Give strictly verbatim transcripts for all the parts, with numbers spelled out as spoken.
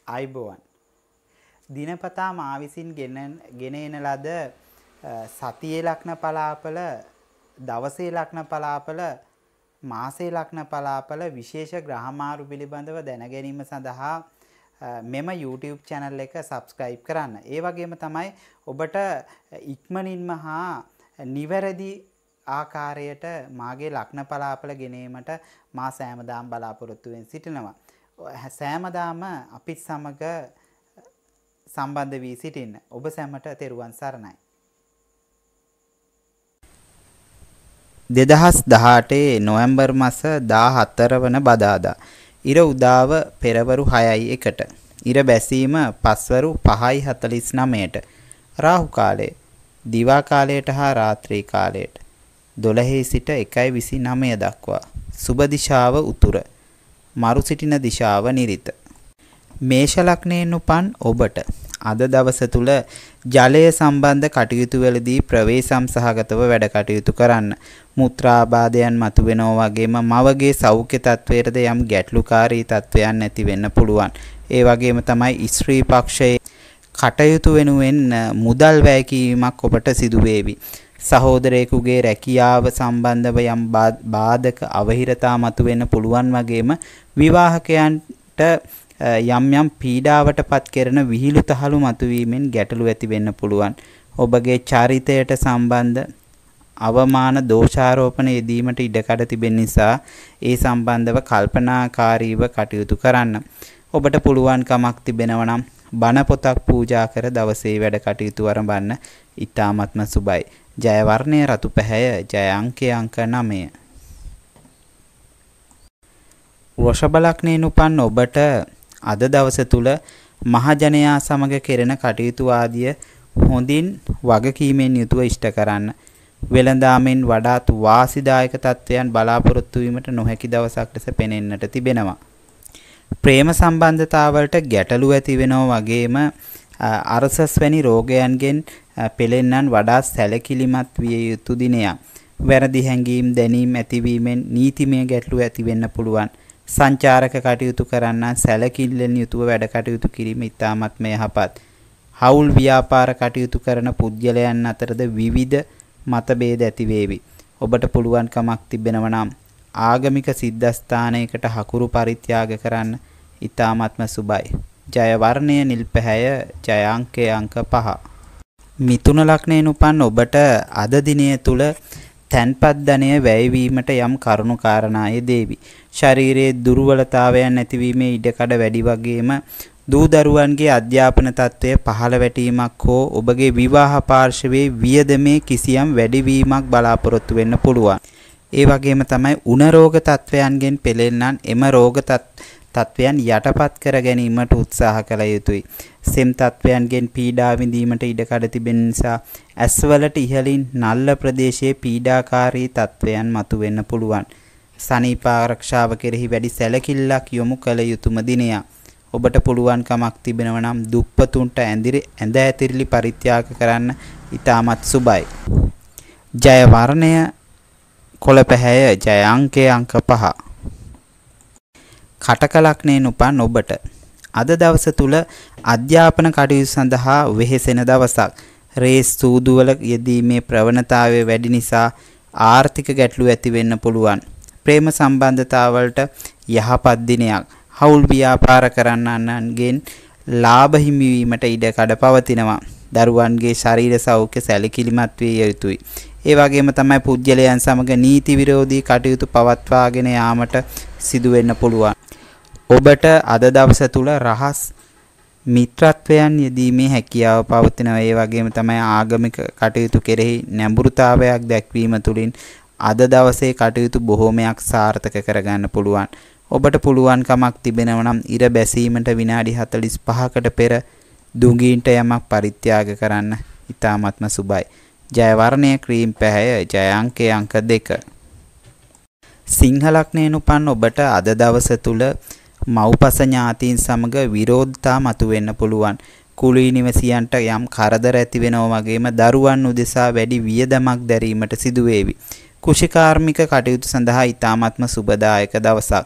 අයිබෝවන් දිනපතා මා විසින් ගෙන ගෙන එන ලද සතියේ ලග්න පලාපල දවසේ ලග්න පලාපල මාසේ ලග්න පලාපල විශේෂ ග්‍රහමාරු පිළිබඳව දැන ගැනීම සඳහා මෙම YouTube channel එක subscribe කරන්න. ඒ වගේම තමයි ඔබට ඉක්මනින්ම හා නිවැරදි ආකාරයට මාගේ ලග්න පලාපල ගෙනීමට මා සෑමදාම බලාපොරොත්තු වෙමින් සිටිනවා. සෑමදාම අපිත් සමග සම්බන්ධ වී සිටින්න. ඔබ සැමට තෙරුවන් සරණයි. දෙදහස් දහඅට නොවැම්බර් මාස දාහතර වන බදාදා ඉර උදාව පෙරවරු හයයි එකට ඉර බැසීම පස්වරු පහයි හතළිස් නවයට රාහු කාලය දිවා කාලයට හා රාත්‍රී කාලයට දොළහේ සිට එකයි විසිනවය දක්වා සුබ දිශාව උතුර මරු සිටින දිශාව නිරිත. මේෂ ලග්නයෙන් උපන් ඔබට අද දවස තුල ජලය සම්බන්ධ කටයුතු වලදී ප්‍රවේශම් සහගතව වැඩ කටයුතු කරන්න. මුත්‍රාබාධයන් මතුවෙනවා වගේම මවගේ සෞඛ්‍ය තත්වයටද යම් ගැටලුකාරී තත්වයන් නැති වෙන්න පුළුවන්. ඒ වගේම තමයි ස්ත්‍රී පක්ෂයේ කටයුතු වෙනුවෙන් මුදල් වැය කිරීමක් ඔබට සිදු වේවි. සහෝදරයෙකුගේ රැකියාව සම්බන්ධව යම් බාධක අවහිරතා මතුවෙන්න පුළුවන් වගේම විවාහකයන්ට යම් යම් පීඩාවට පත් කරන විහිළු තහළු මතුවීමෙන් ගැටලු ඇති වෙන්න පුළුවන්. ඔබගේ චරිතයට සම්බන්ධ අවමාන දෝෂාරෝපණ යෙදීමට ඉඩකඩ තිබෙන නිසා ඒ සම්බන්ධව කල්පනාකාරීව කටයුතු කරන්න. ඔබට පුළුවන් කමක් තිබෙනවා නම් බණ පොතක් පූජා කර දවසේ වැඩ කටයුතු ආරම්භන්න. ඊ타ත්ම සුබයි. ජය වර්ණය රතු පැහැය. ජය අංකය අංක නවය. වෘෂභ ලග්නයෙන් උපන් ඔබට අද දවස තුල මහජනයා සමග කෙරෙන කටයුතු ආදිය හොඳින් වගකීමෙන් යුතුව ඉෂ්ට කරන්න. වෙළඳාමෙන් වඩාත් වාසිදායක තත්වයන් බලාපොරොත්තු වීමට නොහැකි දවසක් ලෙස පෙනෙන්නට තිබෙනවා. ප්‍රේම සම්බන්ධතාවලට ගැටලු ඇති වෙනවා වගේම අරසස් වැනි රෝගයන්ගෙන් පෙළෙන්නන් වඩාත් සැලකිලිමත් විය යුතු දිනයක්. වැරදි හැඟීම් දැනීම් ඇතිවීමෙන් නීතිමය ගැටලු ඇති වෙන්න පුළුවන්. සංචාරක කටයුතු කරන්නන් සැලකිල්ලෙන් යුතුව වැඩ කටයුතු කිරීම ඉතාමත්ම යහපත්. හවුල් ව්‍යාපාර කටයුතු කරන පුද්ගලයන් අතරද විවිධ මතභේද ඇති වේවි. ඔබට පුළුවන් කමක් තිබෙනවා නම් ආගමික සිද්ධාස්ථානයකට හකුරු පරිත්‍යාග කරන්න. ඉතාමත්ම සුබයි. ජය වර්ණය නිල් පැහැය. ජය අංකය අංක පහ. මිථුන ලග්නයෙන් උපන් ඔබට අද දිනය තුල තැන්පත් ධනය වැයවීමට යම් කරුණු කාරණා යෙදේවි. ශරීරයේ දුර්වලතාවයන් නැතිවීමේ ඉඩකඩ වැඩි වගේම දූ දරුවන්ගේ අධ්‍යාපන තත්ත්වය පහළ වැටීමක් හෝ ඔබගේ විවාහ පාර්ශවයේ වියදමේ කිසියම් වැඩිවීමක් බලාපොරොත්තු වෙන්න පුළුවන්. ඒ වගේම තමයි උණ රෝග තත්ත්වයන්ගෙන් පෙළෙන්නන් එම රෝග තත්ත්වයන් යටපත් කර ගැනීමට උත්සාහ කළ යුතුයි. සෙම් තත්ත්වයන්ගෙන් පීඩා විඳීමට ඉඩකඩ තිබෙන නිසා ඇස්වලට ඉහළින් නල්ල ප්‍රදේශයේ පීඩාකාරී තත්ත්වයන් මතුවෙන්න පුළුවන්. සනීප ආරක්ෂාව කෙරෙහි වැඩි සැලකිල්ලක් යොමු කළ යුතුම දිනයක්. ඔබට පුළුවන් කමක් තිබෙනවා නම් දුප්පතුන්ට ඇඳිරි ඇඳ ඇතිරිලි පරිත්‍යාග කරන්න. ඉතාමත් සුබයි. ජය වර්ණය කොළ පැහැය. ජය අංකය අංක පහ. කටක ලග්නයෙන් උපන් ඔබට අද දවස තුල අධ්‍යාපන කටයුතු සඳහා වෙහෙසෙන දවසක්. රේස් සූදුවල යෙදීමේ ප්‍රවණතාවය වැඩි නිසා ආර්ථික ගැටලු ඇති වෙන්න පුළුවන්. ප්‍රේම සම්බන්ධතාවලට යහපත් දිනයක්. හවුල් ව්‍යාපාර කරන්නන්ගෙන් ලාභ හිමිවීමට ඉඩකඩ පවතිනවා. දරුවන්ගේ ශරීර සෞඛ්‍ය සැලකිලිමත් විය යුතුයි. ඒ වගේම තමයි පුද්ගලයන් සමග නීති විරෝධී කටයුතු පවත්වාගෙන යාමට සිදු වෙන්න පුළුවන්. ඔබට අද දවස තුල රහස් මිත්‍රත්වයන් යෙදීමේ හැකියාව පවතිනවා. ඒ වගේම තමයි ආගමික කටයුතු කෙරෙහි නැඹුරුතාවයක් දැක්වීම තුළින් අද දවසේ කටයුතු බොහෝමයක් සාර්ථක කරගන්න පුළුවන්. ඔබට පුළුවන් කමක් තිබෙනවා නම් ඉර බැසීමට විනාඩි හතළිස් පහකට පෙර දුඟීන්ට යමක් පරිත්‍යාග කරන්න. ඉතාමත්ම සුබයි. ජය වර්ණය ක්‍රීම් පැහැය. ජය අංකය අංක දෙක. සිංහ ලග්නයෙන් උපන් ඔබට අද දවස තුල මව්පස ඥාතීන් සමග විරෝධතා මතුවෙන්න පුළුවන්. කුලී නිවසියන්ට යම් කරදර ඇති වෙනවා වගේම දරුවන් උදෙසා වැඩි වියදමක් දැරීමට සිදු වේවි. කුෂිකාර්මික කටයුතු සඳහා ඉතාමත්ම සුබදායක දවසක්.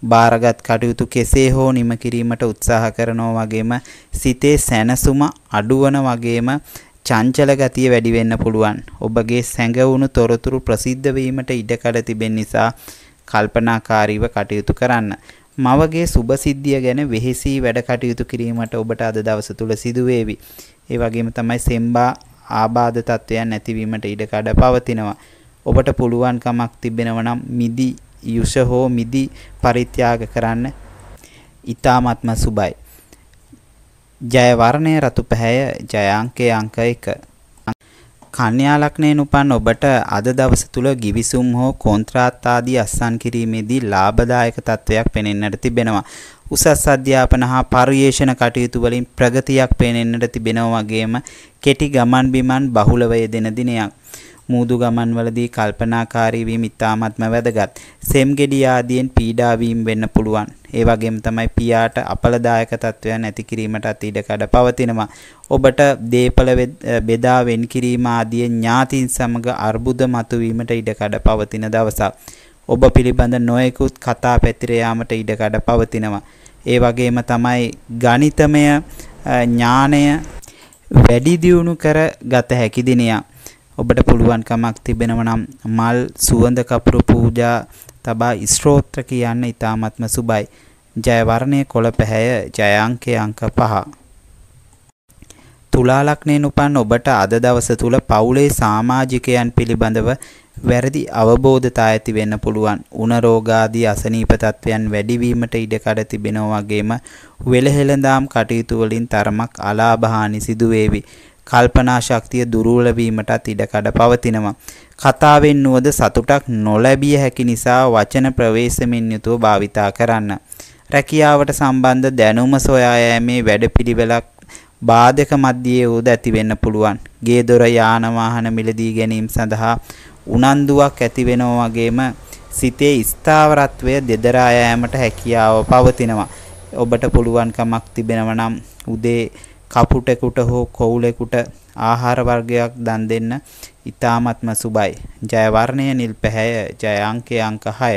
බාරගත් කටයුතු කෙසේ හෝ නිම කිරීමට උත්සාහ කරනවා වගේම සිතේ සැනසුම අඩුවන වගේම චංචල ගතිය වැඩි වෙන්න පුළුවන්. ඔබගේ සැඟවුණු තොරතුරු ප්‍රසිද්ධ වීමට ඉඩකඩ තිබෙන නිසා කල්පනාකාරීව කටයුතු කරන්න. මවගේ සුබ සිද්ධිය ගැන වෙහෙසී වැඩ කටයුතු කිරීමට ඔබට අද දවස තුල සිදු වේවි. ඒ වගේම තමයි සෙම්බා ආබාධ තත්වයන් නැතිවීමට ඉඩකඩ පවතිනවා. ඔබට පුළුවන්කමක් තිබෙනවා නම් මිදි යුෂ හෝ මිදි පරිත්‍යාග කරන්න. ඊ타ත්ම සුබයි. ජය වර්ණය රතු පැහැය ජය අංකය අංක එක. කන්‍යා ලග්නයෙන් උපන් ඔබට අද දවස තුල ගිවිසුම් හෝ කොන්ත්‍රාත් ආදී අත්සන් කිරීමේදී ලාභදායක තත්වයක් පෙනෙන්නට තිබෙනවා. උසස් අධ්‍යාපන හා පරිශන කටයුතු වලින් ප්‍රගතියක් පෙනෙන්නට තිබෙනවා වගේම කෙටි ගමන් බිමන් බහුලව යෙදෙන දිනයක්. මූදු ගමන්වලදී කල්පනාකාරී වීම ඉතාමත්ම වැදගත්. සෙම් ගෙඩි ආදියෙන් පීඩා වීම වෙන්න පුළුවන්. ඒ වගේම තමයි පියාට අපලදායක තත්වයන් ඇති කිරීමටත් ඉඩකඩ පවතිනවා. ඔබට දීපල බෙදා වෙන් කිරීම ආදී ඥාතීන් සමග අර්බුද මතුවීමට ඉඩකඩ පවතින දවසක්. ඔබ පිළිබඳ නොයෙකුත් කතා පැතිර යාමට ඉඩකඩ පවතිනවා. ඒ වගේම තමයි ගණිතමය ඥානය වැඩි දියුණු කර ගත හැකි දිනයක්. ඔබට පුළුවන්කමක් තිබෙනවා නම් මල් සුවඳ කපුරු පූජා තබා ස්තෝත්‍ර කියන්න ඉතාමත්ම සුබයි. ජය වර්ණය කොළ පැහැය ජය අංකය අංක පහ. තුලා ලග්නයෙන් උපන් ඔබට අද දවස තුල පවුලේ සමාජිකයන් පිළිබඳව වැරදි අවබෝධතා ඇති වෙන්න පුළුවන්. උණ රෝග ආදී අසනීප තත්වයන් වැඩි වීමට ඉඩකඩ තිබෙනවා වගේම වෙලහෙළඳාම් කටයුතු වලින් තරමක් අලාභ හානි සිදු වේවි. කල්පනා ශක්තිය දුර්වල වීමටත් ඉඩකඩ පවතිනවා. කතාවෙන් නුවද සතුටක් නොලැබිය හැකි නිසා වචන ප්‍රවේශමින් යුතුව භාවිතා කරන්න. රැකියාවට සම්බන්ධ දැනුම සොයා යෑමේ වැඩපිළිවෙලක් බාධක මැදියේ උද ඇති වෙන්න පුළුවන්. ගේ දොර යාන වාහන මිලදී ගැනීම සඳහා උනන්දුවක් ඇති වෙනවා වගේම සිතේ ස්ථාවරත්වය දෙදරා යාමට හැකියාව පවතිනවා. ඔබට පුළුවන්කමක් තිබෙනවා නම් උදේ කපුටෙකුට හෝ කොවුලෙකුට ආහාර වර්ගයක් දන් දෙන්න ඉතාමත්ම සුබයි. ජය වර්ණය නිල් පැහැය ජය අංකය අංක හය.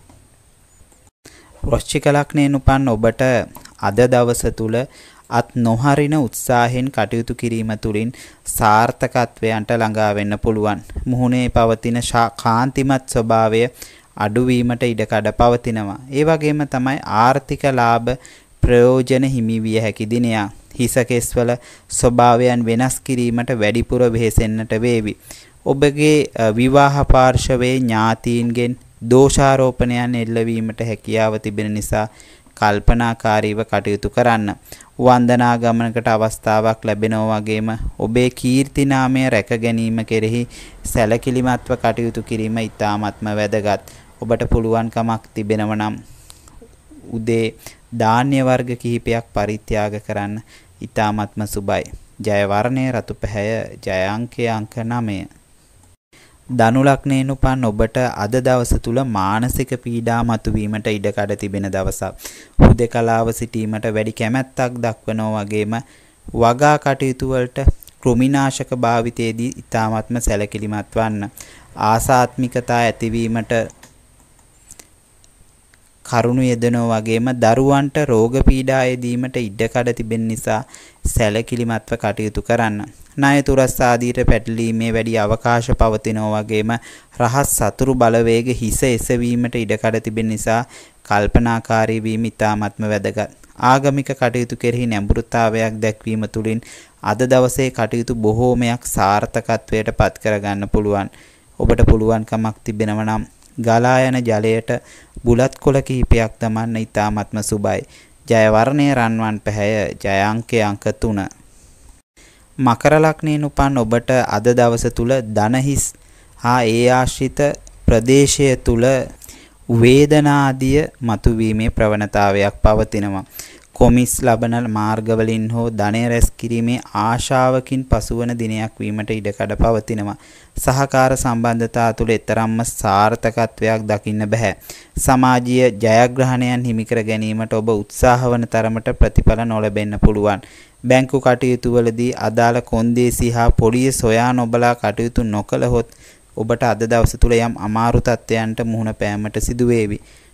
වෘශ්චික ලග්නයෙන් උපන් ඔබට අද දවස තුල අත් නොහරින උත්සාහයෙන් කටයුතු කිරීම තුළින් සාර්ථකත්වයන්ට ළඟා වෙන්න පුළුවන්. මුහුණේ පවතින කාන්තිමත් ස්වභාවය අඩුවීමට ඉඩකඩ පවතිනවා. ඒ වගේම තමයි ආර්ථික ලාභ ප්‍රයෝජන හිමි විය හැකි දිනයක්. හිස කෙස්වල ස්වභාවයන් වෙනස් කිරීමට වැඩිපුර වෙහෙසෙන්නට වේවි. ඔබගේ විවාහ පාර්ශවයේ ඥාතීන්ගෙන් දෝෂාරෝපණයන් එල්ලවීමට හැකියාව තිබෙන නිසා කල්පනාකාරීව කටයුතු කරන්න. වන්දනා ගමනකට අවස්ථාවක් ලැබෙනවා වගේම ඔබේ කීර්ති නාමය රැක ගැනීම කෙරෙහි සැලකිලිමත්ව කටයුතු කිරීම ඉතාමත්ම වැදගත්. ඔබට පුළුවන්කමක් තිබෙනවා නම් උදේ ධාන්‍ය වර්ග කිහිපයක් පරිත්‍යාග කරන්න ඉතාමත්ම සුබයි. ජය වර්ණය රතු පැහැය ජය අංකය අංක නවය. ධනු ලග්නයෙන් උපන් ඔබට අද දවස තුල මානසික පීඩා මතුවීමට ඉඩකඩ තිබෙන දවසක්. හුදකලාව සිටීමට වැඩි කැමැත්තක් දක්වනවා වගේම වගා කටයුතු වලට කෘමිනාශක භාවිතයේදී ඉතාමත්ම සැලකිලිමත් වන්න. ආසාත්මිකතා ඇතිවීමට කරුණු යෙදෙනවා වගේම දරුවන්ට රෝග පීඩා යෙදීමට ඉඩකඩ තිබෙන නිසා සැලකිලිමත්ව කටයුතු කරන්න. ණය තුරස් ආදීට පැටලීමේ වැඩි අවකාශ පවතිනවා වගේම රහස් සතුරු බලවේග හිස එසවීමට ඉඩකඩ තිබෙන නිසා කල්පනාකාරී වීම ඉතාමත්ම වැදගත්. ආගමික කටයුතු කෙරෙහි නැඹුරුතාවයක් දැක්වීම තුළින් අද දවසේ කටයුතු බොහෝමයක් සාර්ථකත්වයට පත් කරගන්න පුළුවන්. ඔබට පුළුවන්කමක් තිබෙනවා නම් ගලා යන ජලයට බුලත් කොළ කිහිපයක් දමන්න ඉතාමත්ම සුබයි. ජය වර්ණය රන්වන් පැහැය ජය අංකය අංක තුන. මකර ලග්නයෙන් උපන් ඔබට අද දවස තුල ධනහිස් හා ඒ ආශ්‍රිත ප්‍රදේශය තුල වේදනාදිය මතුවීමේ ප්‍රවණතාවයක් පවතිනවා. කොමිස් ලබන මාර්ගවලින් හෝ ධනය රැස් කිරීමේ ආශාවකින් පසුවන දිනයක් වීමට ඉඩකඩ පවතිනවා. සහකාර සම්බන්ධතා තුළ එතරම්ම සාර්ථකත්වයක් දකින්න බෑ. සමාජීය ජයග්‍රහණයන් හිමි කර ගැනීමට ඔබ උත්සාහ වන තරමට ප්‍රතිඵල නොලැබෙන්න පුළුවන්. බැංකු කටයුතු වලදී අදාළ කොන්දේසි හා පොලිය සොයා නොබලා කටයුතු නොකළහොත් ඔබට අද දවස තුල යම් අමාරු තත්ත්වයන්ට මුහුණ පෑමට සිදු වේවි.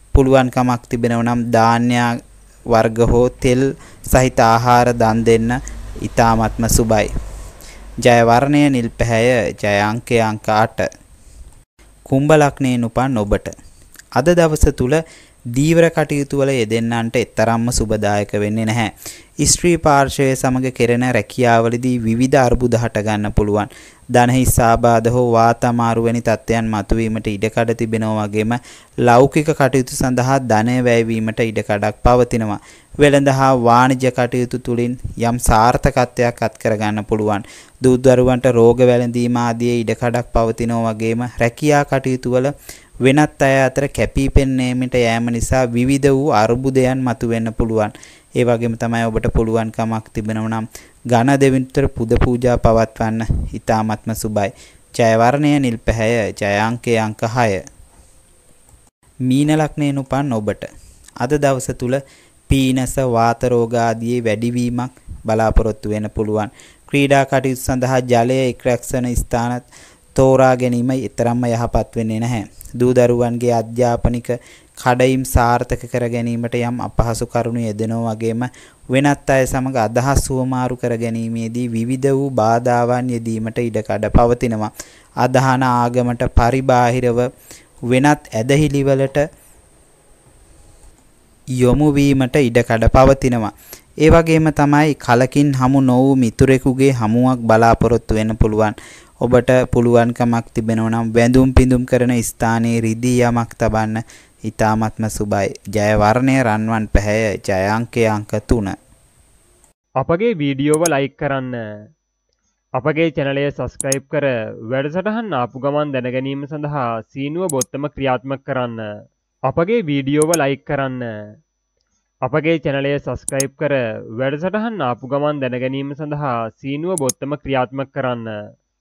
පුළුවන්කමක් තිබෙනව නම් ධාන්‍ය වර්ග හෝ තෙල් සහිත ආහාර දන් දෙන්න ඊ타ත්ම සුබයි. ජය වර්ණය නිල් පැහැය. ජය අංකය අංක අට. කුම්භ ලග්නයෙන් උපන් ඔබට අද දවස තුල දීවර කටයුතු වල යෙදෙන්නන්ට එතරම්ම සුබදායක වෙන්නේ නැහැ. ස්ත්‍රී පාර්ශවයේ සමග කෙරෙන රැකියාවලදී විවිධ අර්බුද හට ගන්න පුළුවන්. ධන හිස් ආබාධ හෝ වාත අමාරු වැනි තත්ත්වයන් මතුවීමට ඉඩකඩ තිබෙනවා වගේම ලෞකික කටයුතු සඳහා ධනය වැයවීමට ඉඩකඩක් පවතිනවා. වෙළඳ හා වාණිජ්‍ය කටයුතු තුලින් යම් සාර්ථකත්වයක් අත් කර ගන්න පුළුවන්. දූ දරුවන්ට රෝග වැළඳීම ආදී ඉඩකඩක් පවතිනවා වගේම රැකියා කටයුතු වල වෙනත් අය අතර කැපී පෙනීමට යෑම නිසා විවිධ වූ අර්බුදයන් මතුවෙන්න පුළුවන්. ඒ වගේම තමයි ඔබට පුළුවන්කමක් තිබෙනවා නම් ඝන දෙවිතර පුද පූජා පවත්වන්න ඊ타ත්ම සුබයි. ජය වර්ණය නිල් පැහැය. ජය අංකය අංක හය. මීන ලග්නයෙන් උපන් ඔබට අද දවස තුල පීනස වාත රෝග ආදී වැඩිවීමක් බලාපොරොත්තු වෙන්න පුළුවන්. ක්‍රීඩා කටයුතු සඳහා ජලය එක්රැක්සන ස්ථානත් තෝරා ගැනීම ඊතරම්ම යහපත් වෙන්නේ නැහැ. දූ දරුවන්ගේ අධ්‍යාපනික කඩයිම් සාර්ථක කර ගැනීමට යම් අපහසු කරුණු යෙදෙනවා වගේම වෙනත් අය සමග අදහස් සුවමාරු කර ගැනීමේදී විවිධ වූ බාධාවන් යෙදීමට ඉඩකඩ පවතිනවා. අදහන ආගමට පරිබාහිරව වෙනත් ඇදහිලිවලට යොමු වීමට ඉඩකඩ පවතිනවා. ඒ වගේම තමයි කලකින් හමු නොවූ මිතුරෙකුගේ හමුවක් බලාපොරොත්තු වෙන්න පුළුවන්. ඔබට පුළුවන්කමක් තිබෙනවා නම් වැඳුම් පිඳුම් කරන ස්ථානයේ රිදී යමක් තබන්න ඊ타ත්ම සුබයි. ජය වර්ණය රන්වන් පැහැය. ජය අංකය අංක තුන. අපගේ වීඩියෝව ලයික් කරන්න. අපගේ චැනලය සබස්ක්‍රයිබ් කර වැඩසටහන් ආපු ගමන් දැනගැනීම සඳහා සීනුව බොත්තම ක්‍රියාත්මක කරන්න. අපගේ වීඩියෝව ලයික් කරන්න. අපගේ චැනලය සබස්ක්‍රයිබ් කර වැඩසටහන් ආපු ගමන් දැනගැනීම සඳහා සීනුව බොත්තම ක්‍රියාත්මක කරන්න.